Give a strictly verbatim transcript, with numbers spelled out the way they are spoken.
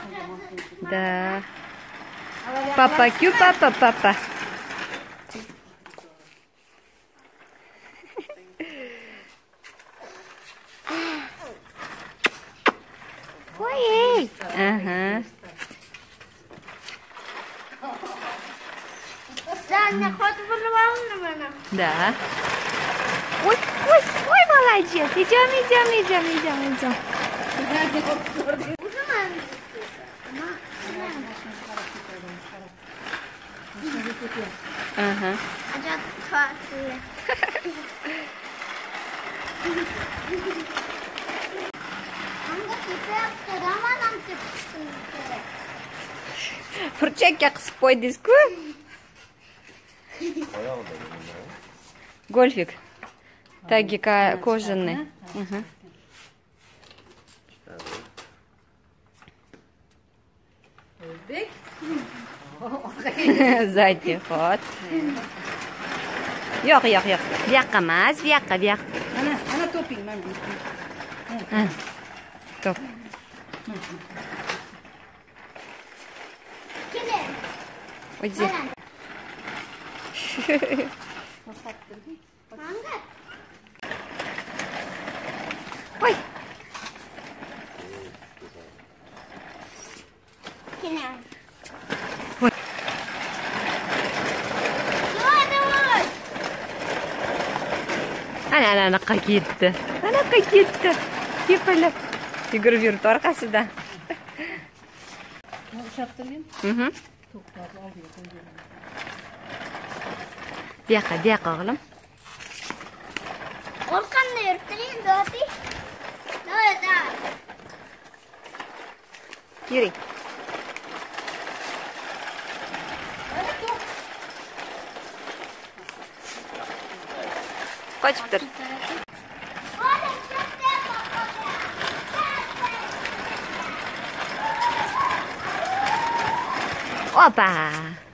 Да. Папа, кю, папа, папа. Ой, ага. Саня, ход вырвал на меня. Да. Ой, ой, ой, молодец. Идем, идем, идем, идем, идем. Ага. Burchakka qisib qo'ydingiz-ku. Golfik. Tagi кожаный. Угу. Задний ход. Yo'q, yo'q, yo'q. Bu yoqqa emas, bu yoqqa, bu yoqqa. Ana, ana toping, mana bu. Ha. Top. Keling. O'zi. Manga. Voy. Keling. Voy. Ana, ana, anaqa ketdi. Anaqa ketdi. Tepalab. Yugurib yurdi orqasidan. O'xshattiring. Mhm. To'xtatib oldiga qo'ydim. Bu yoqqa, bu yoqqa o'g'lim. Orqamda yurtiring, doti. Давай, давай. Yuring. Qochib tur. Opa!